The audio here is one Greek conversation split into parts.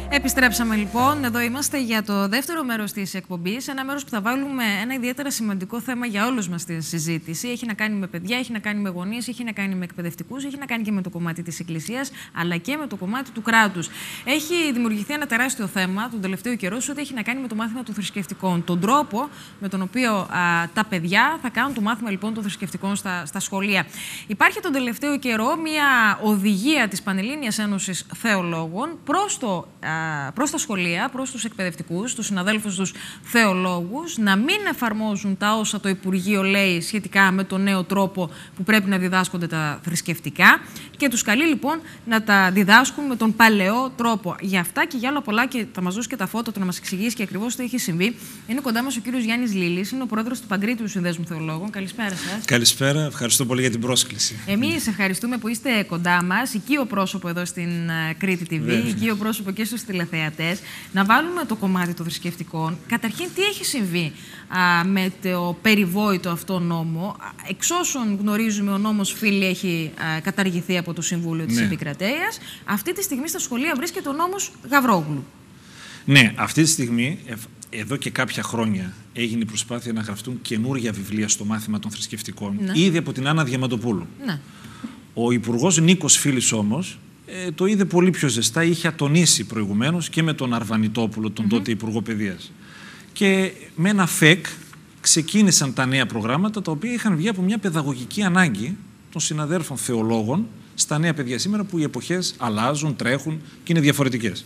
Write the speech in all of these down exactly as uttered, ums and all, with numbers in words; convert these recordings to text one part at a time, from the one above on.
Επιστρέψαμε λοιπόν. Εδώ είμαστε για το δεύτερο μέρος της εκπομπής. Ένα μέρος που θα βάλουμε ένα ιδιαίτερα σημαντικό θέμα για όλους μας στη συζήτηση. Έχει να κάνει με παιδιά, έχει να κάνει με γονείς, έχει να κάνει με εκπαιδευτικούς, έχει να κάνει και με το κομμάτι της Εκκλησίας, αλλά και με το κομμάτι του κράτους. Έχει δημιουργηθεί ένα τεράστιο θέμα τον τελευταίο καιρό, ό,τι έχει να κάνει με το μάθημα των θρησκευτικών. Τον τρόπο με τον οποίο α, τα παιδιά θα κάνουν το μάθημα λοιπόν των θρησκευτικών στα, στα σχολεία. Υπάρχει τον τελευταίο καιρό μια οδηγία της Πανελλήνιας Ένωσης Θεολόγων προς το προς τα σχολεία, προς τους εκπαιδευτικούς, τους συναδέλφους τους θεολόγους, να μην εφαρμόζουν τα όσα το Υπουργείο λέει σχετικά με τον νέο τρόπο που πρέπει να διδάσκονται τα θρησκευτικά και τους καλεί λοιπόν να τα διδάσκουν με τον παλαιό τρόπο. Για αυτά και για άλλα πολλά, και θα μας δώσει και τα φώτα του να μας εξηγήσει και ακριβώς τι έχει συμβεί. Είναι κοντά μας ο κύριος Γιάννης Λίλης, είναι ο πρόεδρος του Παγκρίτιου Συνδέσμου Θεολόγων. Καλησπέρα σας. Καλησπέρα, ευχαριστώ πολύ για την πρόσκληση. Εμείς ευχαριστούμε που είστε κοντά μας, οικείο πρόσωπο εδώ στην Κρήτη τι βι, οικείο πρόσωπο και στους τηλεθεατές. Να βάλουμε το κομμάτι των θρησκευτικών. Καταρχήν, τι έχει συμβεί α, με το περιβόητο αυτό νόμο? Εξ όσων γνωρίζουμε, ο νόμος Φίλη έχει α, καταργηθεί από το Συμβούλιο της ναι. Επικρατείας. Αυτή τη στιγμή στα σχολεία βρίσκεται ο νόμος Γαβρόγλου. Ναι, αυτή τη στιγμή, εδώ και κάποια χρόνια, έγινε η προσπάθεια να γραφτούν καινούργια βιβλία στο μάθημα των θρησκευτικών, ναι. ήδη από την Άννα Διαμαντοπούλου. Ναι. Ο Υπουργός Νίκος Φίλης όμως ε, το είδε πολύ πιο ζεστά, είχε ατονίσει προηγουμένως και με τον Αρβανιτόπουλο, τον mm-hmm. τότε Υπουργό Παιδείας. Και με ένα ΦΕΚ ξεκίνησαν τα νέα προγράμματα, τα οποία είχαν βγει από μια παιδαγωγική ανάγκη των συναδέρφων θεολόγων στα νέα παιδιά σήμερα, που οι εποχές αλλάζουν, τρέχουν και είναι διαφορετικές.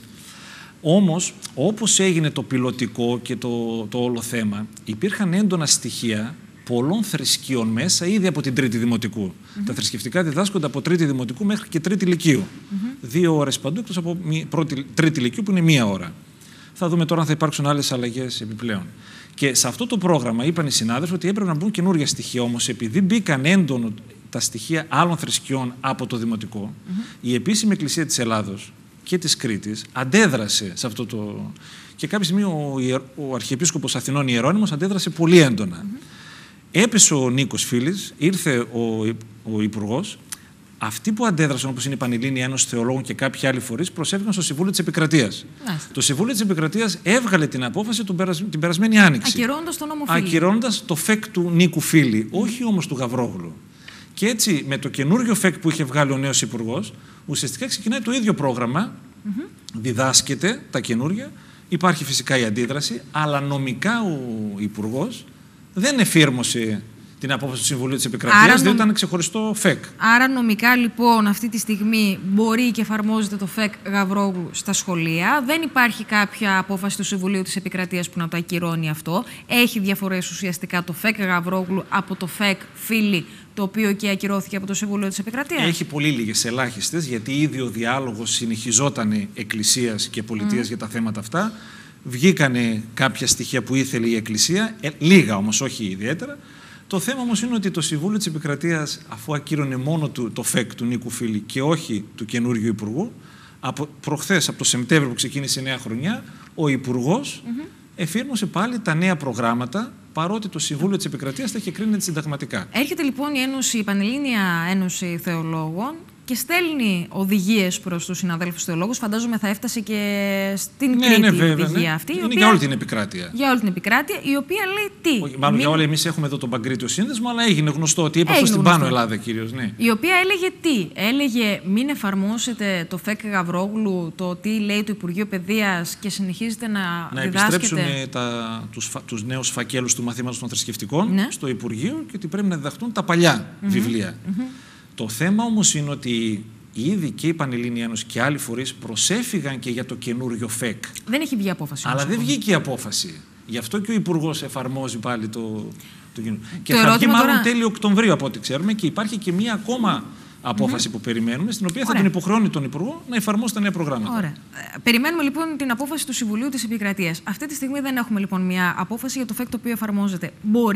Όμως, όπως έγινε το πιλωτικό και το, το όλο θέμα, υπήρχαν έντονα στοιχεία πολλών θρησκείων μέσα ήδη από την τρίτη δημοτικού. Mm-hmm. Τα θρησκευτικά διδάσκονται από τρίτη δημοτικού μέχρι και τρίτη λυκείου. Mm-hmm. Δύο ώρες παντού, εκτός από πρώτη, τρίτη λυκείου που είναι μία ώρα. Θα δούμε τώρα αν θα υπάρξουν άλλες αλλαγές επιπλέον. Και σε αυτό το πρόγραμμα είπαν οι συνάδελφοι ότι έπρεπε να μπουν καινούργια στοιχεία. Όμως, επειδή μπήκαν έντονο τα στοιχεία άλλων θρησκειών από το δημοτικό, mm-hmm. η επίσημη Εκκλησία της Ελλάδος και της Κρήτης αντέδρασε σε αυτό το. Και κάποια στιγμή ο, ο Αρχιεπίσκοπος Αθηνών Ιερώνυμος αντέδρασε πολύ έντονα. Mm-hmm. Έπεσε ο Νίκος Φίλης, ήρθε ο, ο Υπουργός. Αυτοί που αντέδρασαν, όπως είναι η Πανελλήνια Ένωση Θεολόγων και κάποιοι άλλοι φορείς, προσέφηκαν στο Συμβούλιο της Επικρατείας. Άς. Το Συμβούλιο της Επικρατείας έβγαλε την απόφαση τον περασ... την περασμένη Άνοιξη. Ακυρώνοντας τον νόμο Φίλη. Ακυρώνοντας το ΦΕΚ του Νίκου Φίλη, mm. όχι όμως του Γαβρόγλου. Και έτσι, με το καινούριο ΦΕΚ που είχε βγάλει ο νέος Υπουργός, ουσιαστικά ξεκινάει το ίδιο πρόγραμμα, mm-hmm. διδάσκεται τα καινούργια, υπάρχει φυσικά η αντίδραση, αλλά νομικά ο Υπουργός δεν εφήρμοσε την απόφαση του Συμβουλίου της Επικρατείας, διότι νομ... ήταν ξεχωριστό ΦΕΚ. Άρα, νομικά λοιπόν, αυτή τη στιγμή μπορεί και εφαρμόζεται το ΦΕΚ Γαβρόγλου στα σχολεία. Δεν υπάρχει κάποια απόφαση του Συμβουλίου της Επικρατείας που να το ακυρώνει αυτό. Έχει διαφορές ουσιαστικά το ΦΕΚ Γαβρόγλου από το ΦΕΚ Φίλη, το οποίο και ακυρώθηκε από το Συμβούλιο της Επικρατείας. Έχει πολύ λίγες, ελάχιστες, γιατί ήδη ο διάλογος συνεχιζόταν Εκκλησίας και Πολιτείας mm. για τα θέματα αυτά. Βγήκανε κάποια στοιχεία που ήθελε η Εκκλησία, ε, λίγα όμως, όχι ιδιαίτερα. Το θέμα όμως είναι ότι το Συμβούλιο της Επικρατείας, αφού ακύρωνε μόνο του, το ΦΕΚ του Νίκου Φίλη και όχι του καινούριου Υπουργού, από προχθές, από το Σεπτέμβριο που ξεκίνησε η νέα χρονιά, ο Υπουργός mm-hmm. εφήρμοσε πάλι τα νέα προγράμματα, παρότι το Συμβούλιο της Επικρατείας τα είχε κρίνει συνταγματικά. Έρχεται λοιπόν η, Ένωση, η Πανελλήνια Ένωση Θεολόγων και στέλνει οδηγίες προς τους συναδέλφους θεολόγους. Φαντάζομαι θα έφτασε και στην ναι, Κρήτη ναι, βέβαια, η οδηγία ναι. αυτή. Είναι οποία... για όλη την επικράτεια. Για όλη την επικράτεια, η οποία λέει τι. Όχι, μάλλον Μην... για όλα, εμείς έχουμε εδώ τον Παγκρίτιο Σύνδεσμο, αλλά έγινε γνωστό ότι είπε αυτό στην Πάνω Ελλάδα κυρίως. Ναι. Η οποία έλεγε τι. Έλεγε μην εφαρμόσετε το ΦΕΚ Γαβρόγλου, το τι λέει το Υπουργείο Παιδείας και συνεχίζετε να, να διδάσκετε. Να επιστρέψουν τα, τους, τους νέους φακέλους του μαθήματος των θρησκευτικών ναι. στο Υπουργείο και ότι πρέπει να διδαχτούν τα παλιά mm-hmm. βιβλία. Mm-hmm. Το θέμα όμως είναι ότι ήδη και η Πανελλήνια Ένωση και άλλοι φορείς προσέφυγαν και για το καινούριο ΦΕΚ. Δεν έχει βγει απόφαση. Αλλά δεν βγήκε η απόφαση. Γι' αυτό και ο Υπουργός εφαρμόζει πάλι το, το καινούριο. Και θα βγει μάλλον τώρα... τέλη Οκτωβρίου από ό,τι ξέρουμε, και υπάρχει και μία ακόμα απόφαση mm-hmm. που περιμένουμε, στην οποία Ωραία. θα τον υποχρεώνει τον Υπουργό να εφαρμόσει τα νέα προγράμματα. Ωραία. Περιμένουμε λοιπόν την απόφαση του Συμβουλίου της Επικρατείας. Αυτή τη στιγμή δεν έχουμε λοιπόν μια απόφαση για το ΦΕΚ το οποίο εφαρμόζεται. Μπορεί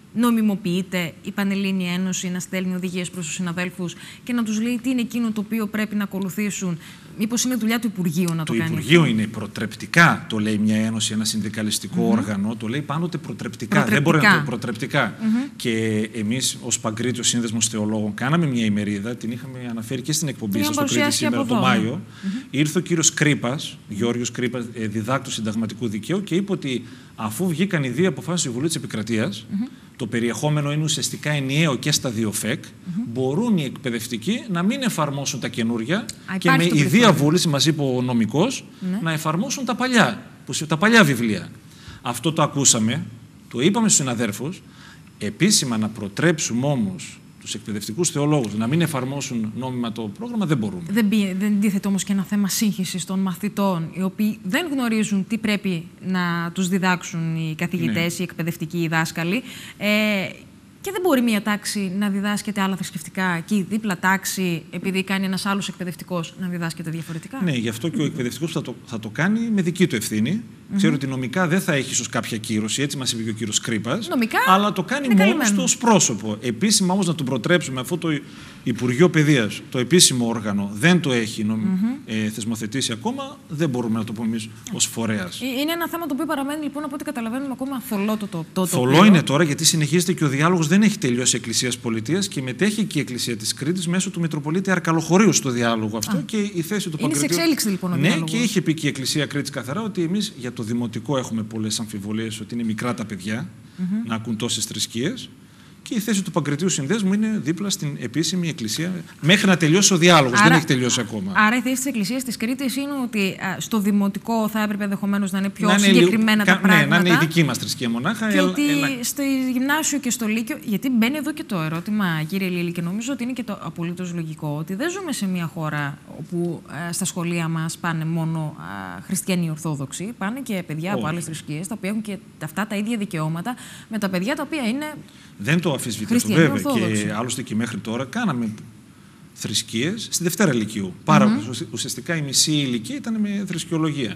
νομιμοποιείται η Πανελλήνια Ένωση να στέλνει οδηγίες προς τους συναδέλφους και να τους λέει τι είναι εκείνο το οποίο πρέπει να ακολουθήσουν? Μήπως είναι δουλειά του Υπουργείου να το, το κάνει? Το Υπουργείο είναι προτρεπτικά, το λέει μια ένωση, ένα συνδικαλιστικό mm-hmm. όργανο, το λέει πάντοτε προτρεπτικά. προτρεπτικά. Δεν μπορεί να το προτρεπτικά. Mm-hmm. Και εμείς, ως Παγκρίτιος Σύνδεσμος Θεολόγων, κάναμε μια ημερίδα, την είχαμε αναφέρει και στην εκπομπή σας στο Κρήτη σήμερα το Μάιο. Mm-hmm. Ήρθε ο κύριος Κρύπας, Γιώργος Κρύπας, διδάκτος συνταγματικού δικαίου, και είπε ότι αφού βγήκαν οι δύο αποφάσεις του Συμβουλίου της Επικρατείας, mm-hmm. το περιεχόμενο είναι ουσιαστικά ενιαίο και στα δύο ΦΕΚ, mm-hmm. μπορούν οι εκπαιδευτικοί να μην εφαρμόσουν τα καινούργια Α, και με η διαβούληση, μας είπε ο νομικός, mm-hmm. να εφαρμόσουν τα παλιά, τα παλιά βιβλία. Αυτό το ακούσαμε, το είπαμε στους συναδέρφους. Επίσημα να προτρέψουμε όμως τους εκπαιδευτικούς θεολόγους να μην εφαρμόσουν νόμιμα το πρόγραμμα, δεν μπορούμε. Δεν, δεν τίθεται όμως και ένα θέμα σύγχυσης των μαθητών, οι οποίοι δεν γνωρίζουν τι πρέπει να τους διδάξουν οι καθηγητές, ναι. οι εκπαιδευτικοί, οι δάσκαλοι. Ε, και δεν μπορεί μία τάξη να διδάσκεται άλλα θρησκευτικά και η δίπλα τάξη, επειδή κάνει ένας άλλος εκπαιδευτικός, να διδάσκεται διαφορετικά. Ναι, γι' αυτό και ο εκπαιδευτικός θα το, θα το κάνει με δική του ευθύνη. Mm-hmm. Ξέρω ότι νομικά δεν θα έχει ίσως κάποια κύρωση, έτσι μας είπε και ο κύριος Κρύπας. Νομικά, αλλά το κάνει μόνος του ως πρόσωπο. Επίσημα όμως να τον προτρέψουμε, αφού το Υπουργείο Παιδείας, το επίσημο όργανο, δεν το έχει νομ... mm-hmm. ε, θεσμοθετήσει ακόμα, δεν μπορούμε να το πούμε εμείς ως φορέας. Είναι ένα θέμα το οποίο παραμένει, λοιπόν, από ό,τι καταλαβαίνουμε, ακόμα θολό το το, το Θολό το είναι τώρα, γιατί συνεχίζεται και ο διάλογος δεν έχει τελειώσει Εκκλησίας Πολιτείας και μετέχει και η Εκκλησία της Κρήτης μέσω του Μητροπολίτη Αρκαλοχωρίου στο διάλογο αυτό. Α. Και η θέση του Παγκρατίου. Είναι σε εξέλιξη, λοιπόν, ο ναι, διάλογος. Και είχε πει και η Εκκλησία Κρήτης καθαρά ότι εμείς για το δημοτικό έχουμε πολλές αμφιβολίες ότι είναι μικρά τα παιδιά mm-hmm. να ακούν τόσες θρησκείες. Και η θέση του Παγκρατίου Συνδέσμου είναι δίπλα στην επίσημη Εκκλησία, μέχρι να τελειώσει ο διάλογος. Δεν έχει τελειώσει ακόμα. Άρα η θέση της Εκκλησίας της Κρήτης είναι ότι α, στο δημοτικό θα έπρεπε ενδεχομένως να είναι πιο να είναι συγκεκριμένα λίγο, τα πράγματα. Ναι, να είναι η δική μας θρησκεία μονάχα. Και ότι έλα... στο γυμνάσιο και στο λύκειο. Γιατί μπαίνει εδώ και το ερώτημα, κύριε Λίλη, και νομίζω ότι είναι και το απολύτως λογικό, ότι δεν ζούμε σε μια χώρα όπου α, στα σχολεία μας πάνε μόνο α, χριστιανοί Ορθόδοξοι. Πάνε και παιδιά από άλλες θρησκείες, τα οποία έχουν και αυτά τα ίδια δικαιώματα με τα παιδιά τα οποία είναι. Δεν το αφισβητήσω, βέβαια. Και άλλωστε και μέχρι τώρα κάναμε θρησκείες στη Δευτέρα Λυκείου. Πάρα mm-hmm. ουσιαστικά η μισή ηλικία ήταν με θρησκεολογία.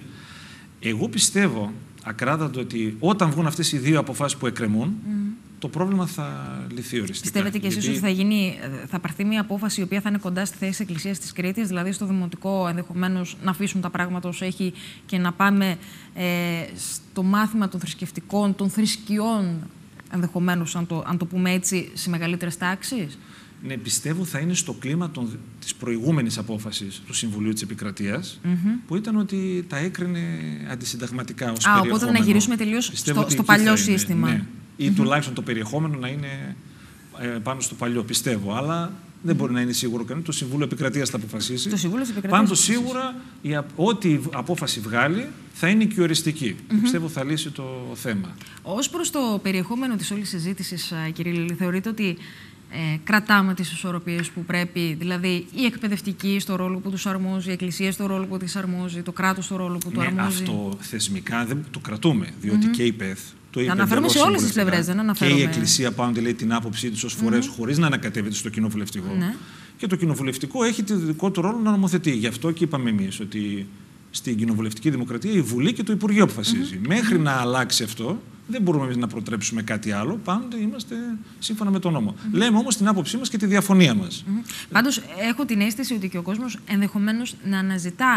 Εγώ πιστεύω ακράδαντο ότι όταν βγουν αυτές οι δύο αποφάσεις που εκκρεμούν, mm-hmm. το πρόβλημα θα λυθεί οριστικά. Πιστεύετε και εσείς γιατί... ότι θα, γίνει, θα πάρθει μια απόφαση η οποία θα είναι κοντά στη θέση της Εκκλησίας της Κρήτης, δηλαδή στο δημοτικό ενδεχομένως να αφήσουν τα πράγματα όσο έχει και να πάμε ε, στο μάθημα των θρησκευτικών, των θρησκειών, ενδεχομένως, αν το, αν το πούμε έτσι, σε μεγαλύτερες τάξεις? Ναι, πιστεύω θα είναι στο κλίμα των, της προηγούμενης απόφασης του Συμβουλίου της Επικρατείας, mm-hmm. που ήταν ότι τα έκρινε αντισυνταγματικά ως Α, περιεχόμενο. Οπότε να γυρίσουμε τελείως στο, στο παλιό σύστημα. Ναι. Ή mm-hmm. τουλάχιστον το περιεχόμενο να είναι ε, πάνω στο παλιό, πιστεύω. Αλλά δεν μπορεί να είναι σίγουρο κανένα. Το Συμβούλιο Επικρατείας θα αποφασίσει. Το Συμβούλιο Επικρατείας. Πάντως σίγουρα η, ό,τι απόφαση βγάλει θα είναι και οριστική. Mm-hmm. Και πιστεύω θα λύσει το θέμα. Ως προς το περιεχόμενο της όλης συζήτησης, κύριε Λίλη, θεωρείτε ότι ε, κρατάμε τις ισορροπίες που πρέπει, δηλαδή οι εκπαιδευτικοί στο ρόλο που τους αρμόζει, η Εκκλησία στο ρόλο που της αρμόζει, το κράτος στο ρόλο που του ναι, αρμόζει? Αυτό θεσμικά δεν το κρατούμε, διότι mm-hmm. και η ΠΕΘ. Το αναφέρομαι σε όλες τις πλευρές, δεν αναφέρομαι. Και η Εκκλησία πάντοτε λέει την άποψή της ως φορές, mm-hmm. χωρίς να ανακατεύεται στο κοινοβουλευτικό. Ναι. Και το κοινοβουλευτικό έχει το δικό του ρόλο να νομοθετεί. Γι' αυτό και είπαμε εμείς ότι στην κοινοβουλευτική δημοκρατία η Βουλή και το Υπουργείο αποφασίζει. Mm-hmm. Μέχρι να αλλάξει αυτό, δεν μπορούμε εμείς να προτρέψουμε κάτι άλλο. Πάντοτε είμαστε σύμφωνα με τον νόμο. Mm-hmm. Λέμε όμως την άποψή μας και τη διαφωνία μας. Mm-hmm. Πάντως, έχω την αίσθηση ότι και ο κόσμος ενδεχομένως να αναζητά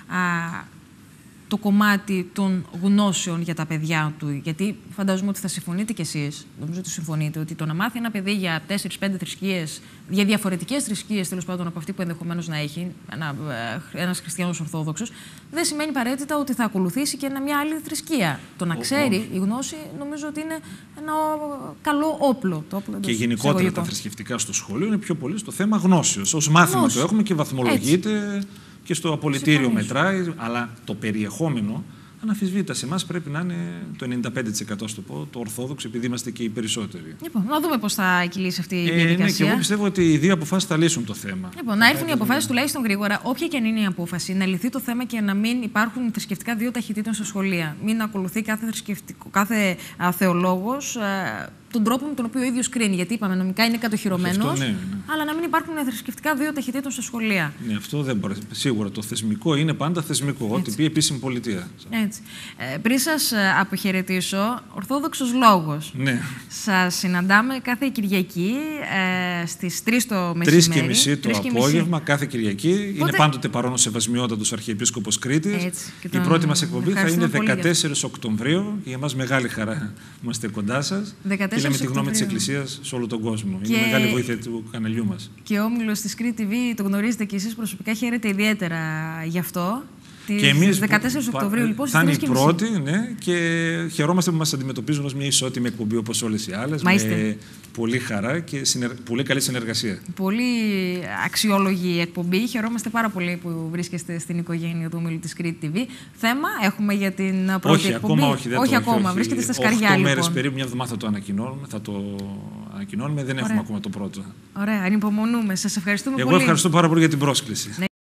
α, το κομμάτι των γνώσεων για τα παιδιά του. Γιατί φαντάζομαι ότι θα συμφωνείτε κι εσείς, νομίζω ότι συμφωνείτε, ότι το να μάθει ένα παιδί για τέσσερις πέντε θρησκείες, για διαφορετικές θρησκείες τέλος πάντων από αυτή που ενδεχομένως να έχει ένα, ένας χριστιανός Ορθόδοξος, δεν σημαίνει απαραίτητα ότι θα ακολουθήσει και μια άλλη θρησκεία. Το να ξέρει η γνώση νομίζω ότι είναι ένα καλό όπλο. Το όπλο και γενικότερα τα θρησκευτικά στο σχολείο είναι πιο πολύ στο θέμα γνώσεως. Ως μάθημα Γνώση. Το έχουμε και βαθμολογείται. Έτσι. Και στο απολυτήριο μετράει, αλλά το περιεχόμενο αναμφισβήτητα σε εμάς πρέπει να είναι το ενενήντα πέντε τοις εκατό στο πω, το ορθόδοξο, επειδή είμαστε και οι περισσότεροι. Λοιπόν, να δούμε πώς θα κυλήσει αυτή η διαδικασία. Ε, ναι, και εγώ πιστεύω ότι οι δύο αποφάσεις θα λύσουν το θέμα. Λοιπόν, να έρθουν οι αποφάσεις τουλάχιστον γρήγορα, όποια και αν είναι η απόφαση, να λυθεί το θέμα και να μην υπάρχουν θρησκευτικά δύο ταχυτήτων στα σχολεία. Μην ακολουθεί κάθε, κάθε θεολόγος τον τρόπο με τον οποίο ο ίδιος κρίνει. Γιατί είπαμε, νομικά είναι κατοχυρωμένος, ναι, ναι. αλλά να μην υπάρχουν θρησκευτικά δύο ταχυτήτων στα σχολεία. Ναι, αυτό δεν μπορεί. Σίγουρα το θεσμικό είναι πάντα θεσμικό. Ό,τι πει επίσημη πολιτεία. Έτσι. Ε, πριν σας αποχαιρετήσω, Ορθόδοξος Λόγος. Ναι. Σας συναντάμε κάθε Κυριακή ε, στις τρεις το μεσημέρι. τρεις και μισή το απόγευμα, κάθε Κυριακή. Πότε... Είναι πάντοτε παρόν ο Σεβασμιότατος Αρχιεπίσκοπος Κρήτης. Έτσι, η τον... πρώτη μας εκπομπή θα είναι δεκατέσσερις Οκτωβρίου. Και για μας μεγάλη χαρά είμαστε κοντά σας. Και λέμε τη γνώμη της Εκκλησίας σε όλο τον κόσμο. Και... είναι μεγάλη βοήθεια του καναλιού μας. Και ο όμιλος της Κρήτη τι βι το γνωρίζετε και εσείς προσωπικά, χαίρετε ιδιαίτερα γι' αυτό. Και εμείς δεκατέσσερις Οκτωβρίου, λοιπόν, θα είναι η πρώτη, ναι, και χαιρόμαστε που μας αντιμετωπίζουν ως μια ισότιμη εκπομπή όπως όλες οι άλλες. Μάλιστα. Με πολύ χαρά και συνεργ... πολύ καλή συνεργασία. Πολύ αξιόλογη εκπομπή. Χαιρόμαστε πάρα πολύ που βρίσκεστε στην οικογένεια του ομίλου της Κρήτη τι βι. Θέμα έχουμε για την πρώτη όχι, εκπομπή. Ακόμα, όχι, δεν όχι το, ακόμα, όχι, βρίσκεται στα σκαριά. σκαριά. οκτώ μέρες λοιπόν. περίπου, μια εβδομάδα θα το ανακοινώνουμε. Θα το ανακοινώνουμε, δεν Ωραία. έχουμε ακόμα το πρώτο. Ωραία, ανυπομονούμε. Σας ευχαριστούμε Εγώ πολύ. Εγώ ευχαριστώ πάρα πολύ για την πρόσκληση. Ναι.